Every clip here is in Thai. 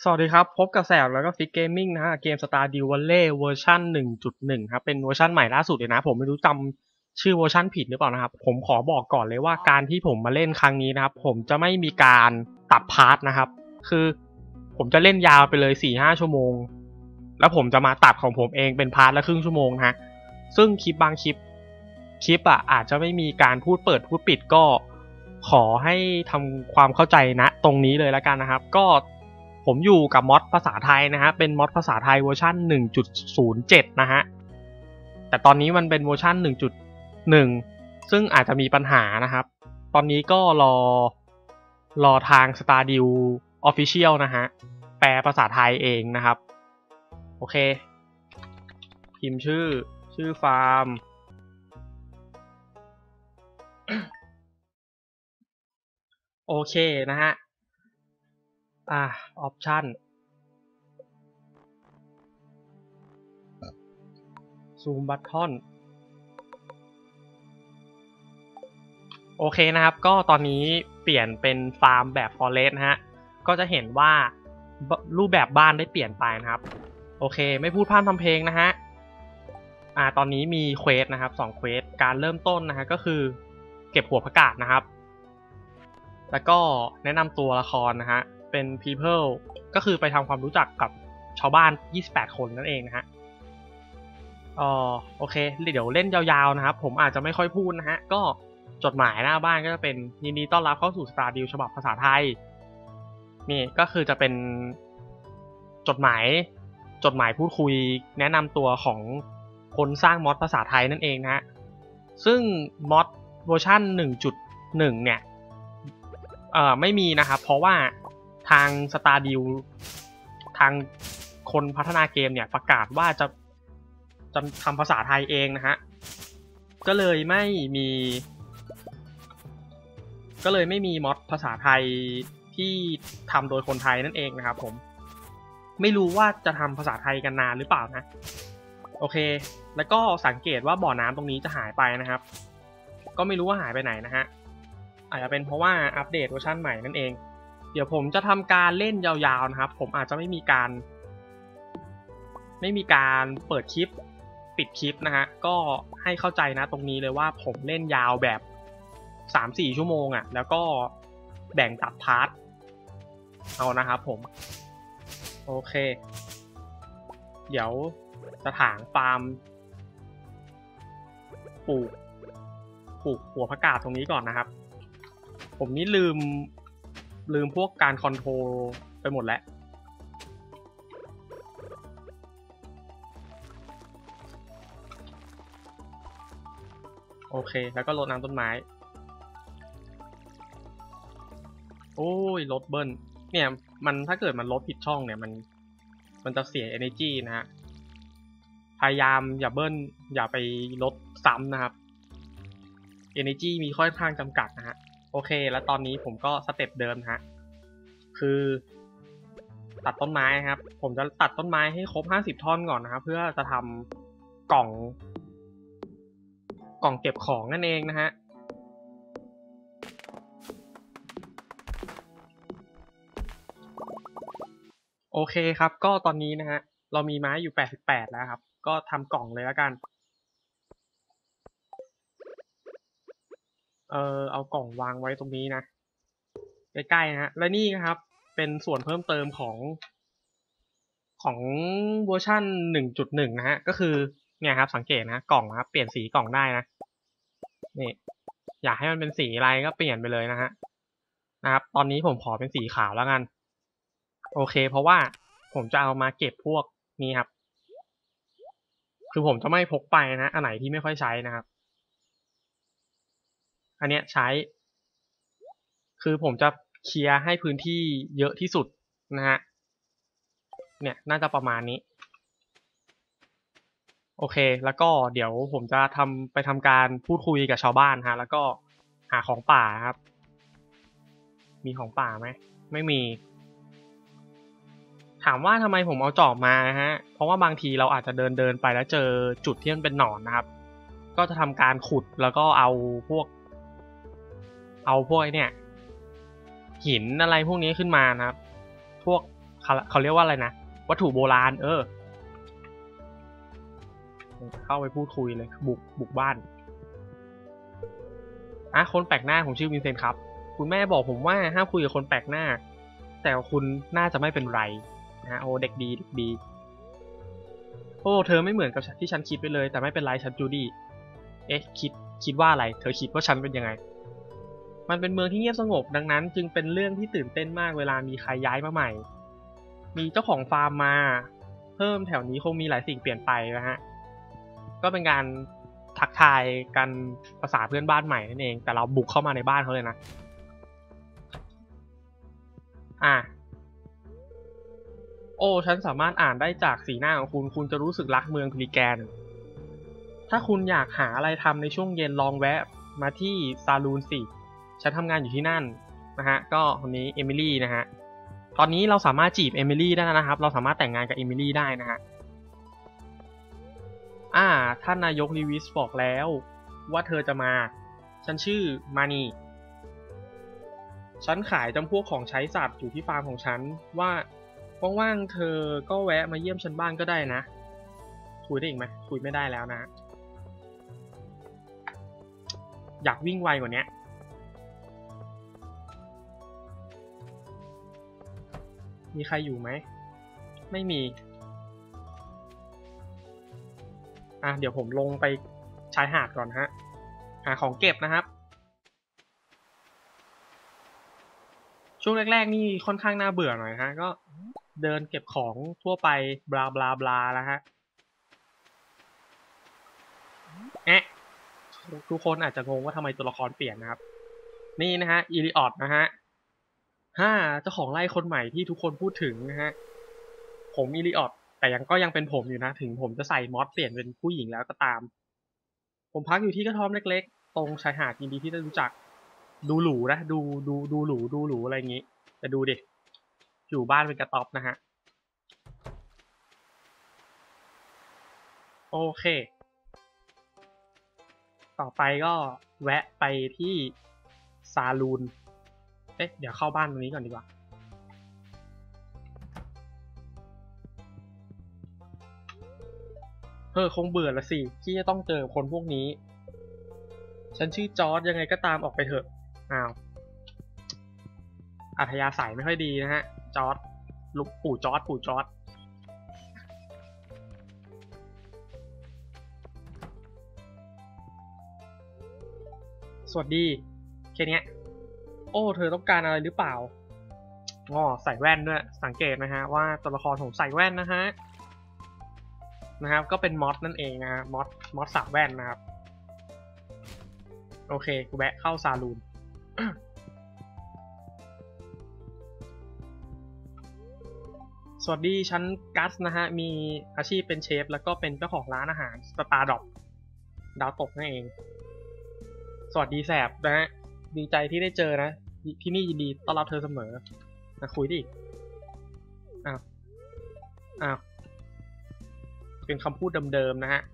สวัสดีครับพบกับแสบแล้วก็ฟิกเกมมิ่งนะฮะเกม Stardew Valley เวอร์ชัน 1.1 ครับเป็นเวอร์ชันใหม่ล่าสุดเลยนะผมไม่รู้จำชื่อเวอร์ชันผิดหรือเปล่านะครับผมขอบอกก่อนเลยว่าการที่ผมมาเล่นครั้งนี้นะครับผมจะไม่มีการตัดพาร์ทนะครับคือผมจะเล่นยาวไปเลย 4-5 ชั่วโมงแล้วผมจะมาตัดของผมเองเป็นพาร์ทละครึ่งชั่วโมงนะฮะซึ่งคลิปบางคลิปอาจจะไม่มีการพูดเปิดพูดปิดก็ขอให้ทำความเข้าใจนะตรงนี้เลยแล้วกันนะครับก็ผมอยู่กับมอดภาษาไทยนะฮะเป็นมอดภาษาไทยเวอร์ชัน 1.07 นะฮะแต่ตอนนี้มันเป็นเวอร์ชัน 1.1 ซึ่งอาจจะมีปัญหานะครับตอนนี้ก็รอทาง Stardew Official นะฮะแปลภาษาไทยเองนะครับโอเคพิมพ์ชื่อฟาร์มโอเคนะฮะออปชั่นซูมบัตทอนโอเคนะครับก็ตอนนี้เปลี่ยนเป็นฟาร์มแบบ Forest นะฮะก็จะเห็นว่ารูปแบบบ้านได้เปลี่ยนไปนะครับโอเคไม่พูดพร่ำทำเพลงนะฮะตอนนี้มีเควสนะครับ2เควสการเริ่มต้นนะฮะก็คือเก็บหัวผักกาดนะครับแล้วก็แนะนำตัวละครนะฮะเป็น people ก็คือไปทำความรู้จักกับชาวบ้าน28คนนั่นเองนะฮะโอเคเดี๋ยวเล่นยาวๆนะครับผมอาจจะไม่ค่อยพูดนะฮะก็จดหมายหน้าบ้านก็จะเป็นยินดีต้อนรับเข้าสู่ Stardew ฉบับภาษาไทยนี่ก็คือจะเป็นจดหมายพูดคุยแนะนำตัวของคนสร้างมอดภาษาไทยนั่นเองนะฮะซึ่งมอดเวอร์ชัน 1.1 เนี่ยไม่มีนะครับเพราะว่าทาง Stardew ทางคนพัฒนาเกมเนี่ยประกาศว่าจะทำภาษาไทยเองนะฮะก็เลยไม่มีมอดภาษาไทยที่ทำโดยคนไทยนั่นเองนะครับผมไม่รู้ว่าจะทำภาษาไทยกันนานหรือเปล่านะโอเคแล้วก็สังเกตว่าบ่อน้ำตรงนี้จะหายไปนะครับก็ไม่รู้ว่าหายไปไหนนะฮะอาจจะเป็นเพราะว่าอัปเดตเวอร์ชันใหม่นั่นเองเดี๋ยวผมจะทำการเล่นยาวๆนะครับผมอาจจะไม่มีการเปิดคลิปปิดคลิปนะฮะก็ให้เข้าใจนะตรงนี้เลยว่าผมเล่นยาวแบบ 3-4 ชั่วโมงแล้วก็แบ่งตัดพาร์ทเอานะครับผมโอเคเดี๋ยวจะถางฟาร์มปลูกหัวผักกาดตรงนี้ก่อนนะครับผมนี่ลืมพวกการคอนโทรลไปหมดแล้วโอเคแล้วก็รดน้ำต้นไม้โอ้ยรถเบิ้ลเนี่ยมันถ้าเกิดมันลดผิดช่องเนี่ยมันจะเสีย energy นะฮะพยายามอย่าเบิ้ลอย่าไปลดซ้ำนะครับ energy มีค่อนข้างจำกัดนะฮะโอเคแล้วตอนนี้ผมก็สเต็ปเดิมนะฮะคือตัดต้นไม้ครับผมจะตัดต้นไม้ให้ครบ50 ท่อนก่อนนะครับเพื่อจะทำกล่องเก็บของนั่นเองนะฮะโอเคครับก็ตอนนี้นะฮะเรามีไม้อยู่88แล้วครับก็ทำกล่องเลยแล้วกันเอากล่องวางไว้ตรงนี้นะใกล้ๆนะฮะและนี่นะครับเป็นส่วนเพิ่มเติมของเวอร์ชัน 1.1 นะฮะก็คือเนี่ยครับสังเกตนะกล่องนะครับเปลี่ยนสีกล่องได้นะนี่อยากให้มันเป็นสีอะไรก็เปลี่ยนไปเลยนะฮะนะครับตอนนี้ผมขอเป็นสีขาวแล้วกันโอเคเพราะว่าผมจะเอามาเก็บพวกนี้ครับคือผมจะไม่พกไปนะอันไหนที่ไม่ค่อยใช้นะครับอันเนี้ยใช้คือผมจะเคลียร์ให้พื้นที่เยอะที่สุดนะฮะเนี่ยน่าจะประมาณนี้โอเคแล้วก็เดี๋ยวผมจะไปทำการพูดคุยกับชาวบ้านฮะแล้วก็หาของป่าครับมีของป่าไหมไม่มีถามว่าทำไมผมเอาจอบมาฮะเพราะว่าบางทีเราอาจจะเดินไปแล้วเจอจุดที่มันเป็นหนอนนะครับก็จะทำการขุดแล้วก็เอาพวกไอ้เนี่ยหินอะไรพวกนี้ขึ้นมานะครับพวกเขาเรียกว่าอะไรนะวัตถุโบราณเข้าไปพูดคุยเลยบุกบ้านคนแปลกหน้าผมชื่อวินเซนต์ครับคุณแม่บอกผมว่าห้ามคุยกับคนแปลกหน้าแต่คุณน่าจะไม่เป็นไรนะโอ้เด็กดีโอ้เธอไม่เหมือนกับที่ฉันคิดไปเลยแต่ไม่เป็นไรฉันจูดี้คิดว่าอะไรเธอคิดว่าฉันเป็นยังไงมันเป็นเมืองที่เงียบสงบดังนั้นจึงเป็นเรื่องที่ตื่นเต้นมากเวลามีใครย้ายมาใหม่มีเจ้าของฟาร์มมาเพิ่มแถวนี้คงมีหลายสิ่งเปลี่ยนไปนะฮะก็เป็นการทักทายกันภาษาเพื่อนบ้านใหม่นั่นเองแต่เราบุกเข้ามาในบ้านเขาเลยนะโอ้ฉันสามารถอ่านได้จากสีหน้าของคุณจะรู้สึกรักเมืองพลีแกนถ้าคุณอยากหาอะไรทำในช่วงเย็นลองแวะมาที่ซาลูนสิฉันทำงานอยู่ที่นั่นนะฮะก็คนนี้เอมิลี่นะฮะตอนนี้เราสามารถจีบเอมิลี่ได้นะครับเราสามารถแต่งงานกับเอมิลี่ได้นะฮะท่านนายกลีวิสบอกแล้วว่าเธอจะมาฉันชื่อมานีฉันขายจำพวกของใช้สัตว์อยู่ที่ฟาร์มของฉันว่าว่างๆเธอก็แวะมาเยี่ยมฉันบ้างก็ได้นะคุยได้อีกไหมคุยไม่ได้แล้วนะอยากวิ่งไวกว่านี้มีใครอยู่ไหมไม่มีเดี๋ยวผมลงไปชายหาดก่อนฮะหาของเก็บนะครับช่วงแรกๆนี่ค่อนข้างน่าเบื่อหน่อยฮะก็เดินเก็บของทั่วไปบลาบลาบลาแล้วฮะทุกคนอาจจะงงว่าทำไมตัวละครเปลี่ยนนะครับนี่นะฮะอีริออดนะฮะเจ้าของไร่คนใหม่ที่ทุกคนพูดถึงนะฮะผมอีริออดแต่ยังเป็นผมอยู่นะถึงผมจะใส่มอสเปลี่ยนเป็นผู้หญิงแล้วก็ตามผมพักอยู่ที่กระท่อมเล็กๆตรงชายหาดยินดีที่ได้รู้จักดูหรูนะดูหรูอะไรอย่างงี้แต่ดูดิอยู่บ้านเป็นกระต๊อบนะฮะโอเคต่อไปก็แวะไปที่ซาลูนเดี๋ยวเข้าบ้านตรงนี้ก่อนดีกว่าคงเบื่อละสิที่จะต้องเจอคนพวกนี้ฉันชื่อจอร์จยังไงก็ตามออกไปเถอะอัธยาศัยไม่ค่อยดีนะฮะจอร์จลูกปู่จอร์จสวัสดีแค่นี้โอ้เธอต้องการอะไรหรือเปล่าใส่แว่นด้วยสังเกตนะฮะว่าตัวละครผมใส่แว่นนะฮะนะครับก็เป็นมอสนั่นเองนะฮะมอสสับแว่นนะครับโอเคกูแวะเข้าซาลูน สวัสดีฉันกัสนะฮะมีอาชีพเป็นเชฟแล้วก็เป็นเจ้าของร้านอาหารสตาร์ดอกดาวตกนั่นเองสวัสดีแสบนะฮะดีใจที่ได้เจอนะที่นี่ยินดีต้อนรับเธอเสมอนะคุยดิอ้าวเป็นคำพูดเดิมๆนะฮะ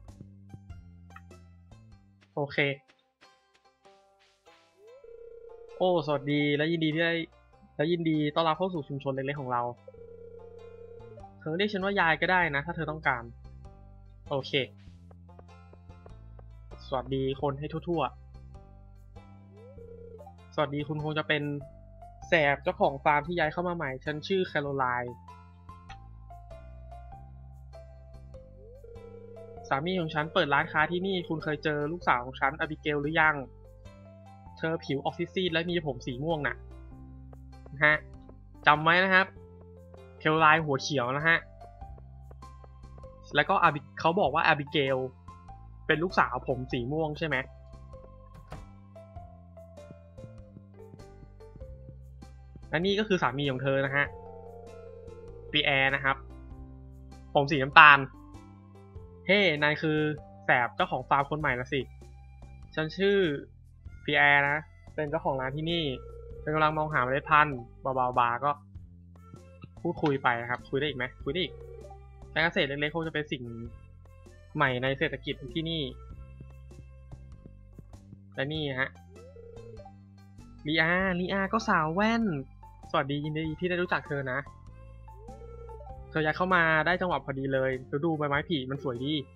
โอเคโอ้สวัสดีและยินดีต้อนรับเข้าสู่ชุมชนเล็กๆของเราเธอเรียกฉันว่ายายก็ได้นะถ้าเธอต้องการโอเคสวัสดีคนให้ทั่วๆสวัสดีคุณคงจะเป็นแสบเจ้าของฟาร์มที่ย้ายเข้ามาใหม่ฉันชื่อแคโรไลน์สามีของฉันเปิดร้านค้าที่นี่คุณเคยเจอลูกสาวของฉันอบิเกลหรือยังเธอผิวออกซิซีดและมีผมสีม่วงนะฮะจำไว้นะครับแคโรไลน์หัวเขียวนะฮะแล้วก็เขาบอกว่าอบิเกลเป็นลูกสาวผมสีม่วงใช่ไหมและนี่ก็คือสามีของเธอนะฮะปีแอร์นะครับผมสีน้ำตาลเฮ้นายคือแสบเจ้าของฟาร์มคนใหม่ละสิฉันชื่อปีแอร์นะเป็นเจ้าของร้านที่นี่เป็นกำลังมองหาเมล็ดพันธุ์บาก็พูดคุยไปนะครับคุยได้อีกไหมคุยได้อีกการเกษตรเล็กๆคงจะเป็นสิ่งใหม่ในเศรษฐกิจที่นี่และนี่ฮะลีอาก็สาวแว่นสวัสดียินดีที่ได้รู้จักเธอนะธอย้ายเข้ามาได้จังหวะพอดีเลยเธอดูใบไม้ผลิมันสวยดี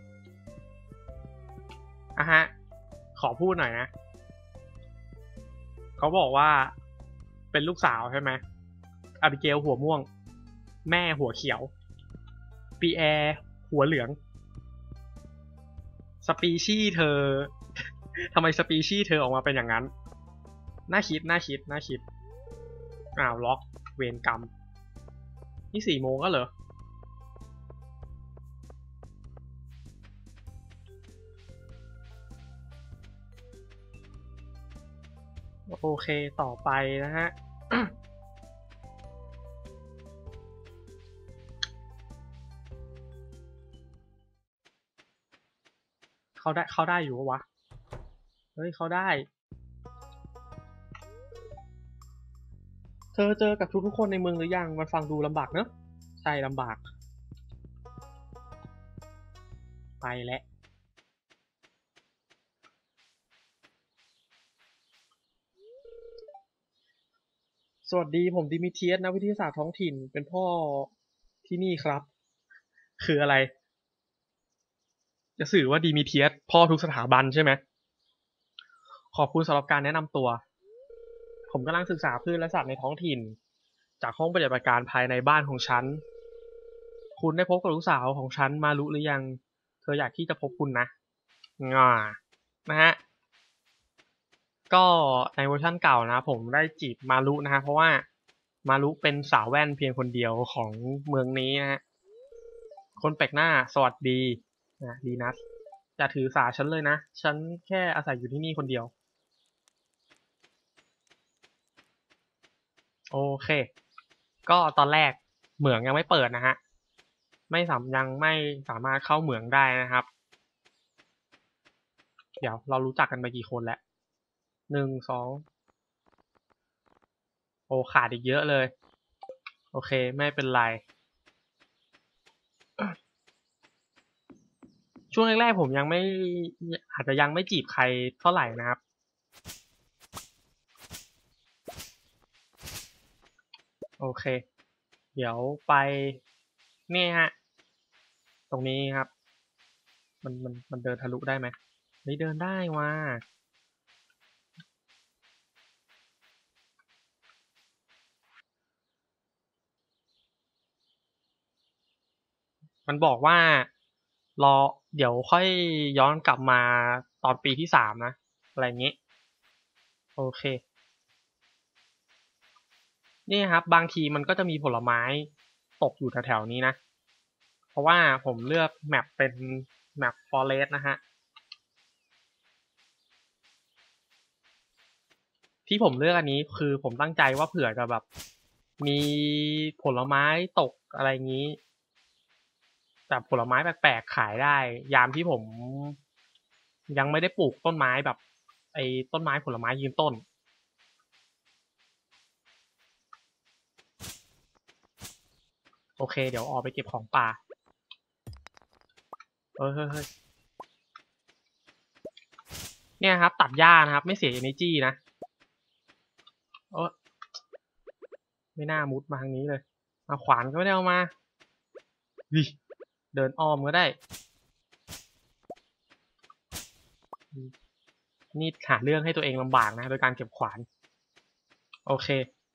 อะฮะขอพูดหน่อยนะเขาบอกว่าเป็นลูกสาวใช่ไหมอาบิเกลหัวม่วงแม่หัวเขียวปีแอร์หัวเหลืองสปีชีส์เธอ ทำไมสปีชีส์เธอออกมาเป็นอย่างนั้นน่าคิดอ้าวล็อกเวรกรรมนี่4 โมงก็เหรอโอเคต่อไปนะฮะ เขาได้อยู่ปะวะเฮ้ยเขาได้เธอเจอกับทุกคนในเมืองหรือยังมันฟังดูลำบากเนอะใช่ลำบากไปแล้วสวัสดีผมดิมิเทียสนักวิทยาศาสตร์ท้องถิ่นเป็นพ่อที่นี่ครับคืออะไรจะสื่อว่าดิมิเทียสพ่อทุกสถาบันใช่ไหมขอบคุณสำหรับการแนะนำตัวผมกำลังศึกษาพืชและสัตว์ในท้องถิ่นจากห้องปฏิบัติการภายในบ้านของฉันคุณได้พบกับลูกสาวของฉันมารุหรือยังเธออยากที่จะพบคุณนะง่านะฮะก็ในเวอร์ชันเก่านะผมได้จีบมารุนะฮะเพราะว่ามารุเป็นสาวแว่นเพียงคนเดียวของเมืองนี้นะฮะคนแปลกหน้าสวัสดีนะดีนัสอย่าถือสาฉันเลยนะฉันแค่อาศัยอยู่ที่นี่คนเดียวโอเคก็ตอนแรกเหมืองยังไม่เปิดนะฮะยังไม่สามารถเข้าเหมืองได้นะครับเดี๋ยวเรารู้จักกันไปกี่คนแล้ว1 2โอ้ขาดอีกเยอะเลยโอเคไม่เป็นไรช่วงแรกๆผมยังไม่อาจจะยังไม่จีบใครเท่าไหร่นะครับโอเคเดี๋ยวไปนี่ฮะตรงนี้ครับมันเดินทะลุได้ไหมไม่เดินได้ว่ะมันบอกว่ารอเดี๋ยวค่อยย้อนกลับมาตอนปีที่3นะอะไรอย่างนี้โอเคนี่ครับบางทีมันก็จะมีผลไม้ตกอยู่แถวๆนี้นะเพราะว่าผมเลือกแมปเป็นแมปฟอเรสต์นะฮะที่ผมเลือกอันนี้คือผมตั้งใจว่าเผื่อจะแบบมีผลไม้ตกอะไรงี้แต่ผลไม้แปลกๆขายได้ยามที่ผมยังไม่ได้ปลูกต้นไม้แบบไอ้ต้นไม้ผลไม้ยืนต้นโอเคเดี๋ยวออกไปเก็บของป่าเฮ้ยเนี่ยครับตัดหญ้านะครับไม่เสีย energy นะเออไม่น่ามุดมาทางนี้เลยมาขวานก็ไม่ได้เอามาดิเดินอ้อมก็ได้นี่หาเรื่องให้ตัวเองลำบากนะโดยการเก็บขวานโอเค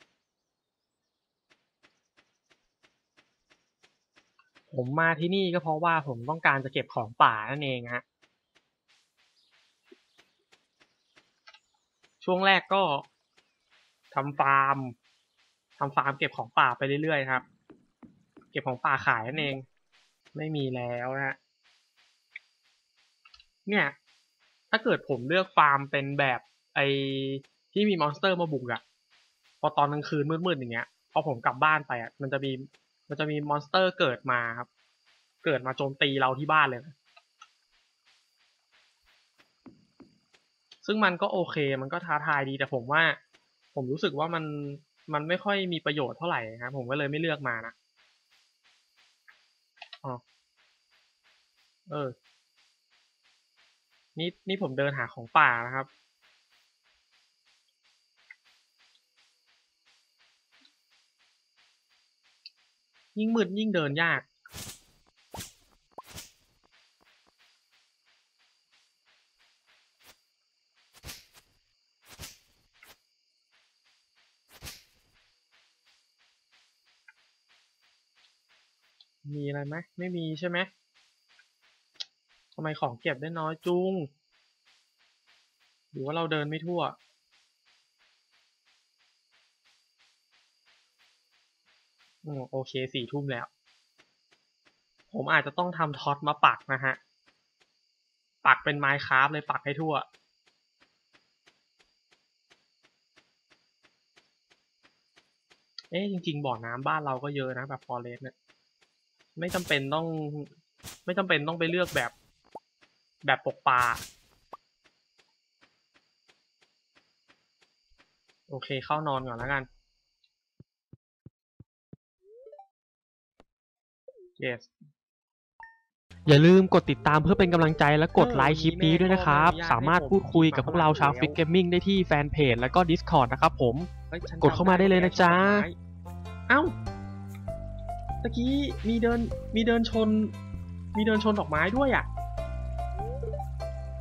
ผมมาที่นี่ก็เพราะว่าผมต้องการจะเก็บของป่านั่นเองฮะช่วงแรกก็ทำฟาร์มเก็บของป่าไปเรื่อยๆครับเก็บของป่าขายนั่นเองไม่มีแล้วนะฮะเนี่ยถ้าเกิดผมเลือกฟาร์มเป็นแบบไอ้ที่มีมอนสเตอร์มาบุกอะพอตอนกลางคืนมืดๆอย่างเงี้ยพอผมกลับบ้านไปอะมันจะมีมอนสเตอร์เกิดมาครับเกิดมาโจมตีเราที่บ้านเลยนะซึ่งมันก็โอเคมันก็ท้าทายดีแต่ผมว่าผมรู้สึกว่ามันไม่ค่อยมีประโยชน์เท่าไหร่ครับผมก็เลยไม่เลือกมานะอ๋อเออนี่ผมเดินหาของป่านะครับยิ่งมืดยิ่งเดินยากมีอะไรไหมไม่มีใช่ไหมทำไมของเก็บได้น้อยจุงหรือว่าเราเดินไม่ทั่วโอเค4 ทุ่มแล้วผมอาจจะต้องทำท็อตมาปักนะฮะปักเป็นไมน์คราฟเลยปักให้ทั่วจริงๆบ่อน้ำบ้านเราก็เยอะนะแบบฟอเรสต์เนี่ยไม่จำเป็นต้องไม่จำเป็นต้องไปเลือกแบบปกปลาโอเคเข้านอนก่อนแล้วกัน yes อย่าลืมกดติดตามเพื่อเป็นกำลังใจและกดไลค์คลิปนี้ด้วยนะครับ สามารถพูดคุยกับพวกเราชาวฟิกเกมมิ่งได้ที่แฟนเพจและก็ Discord นะครับผมกดเข้ามาได้เลยนะจ๊ะเอ้าตะกี้มีเดินชนดอกไม้ด้วยอ่ะ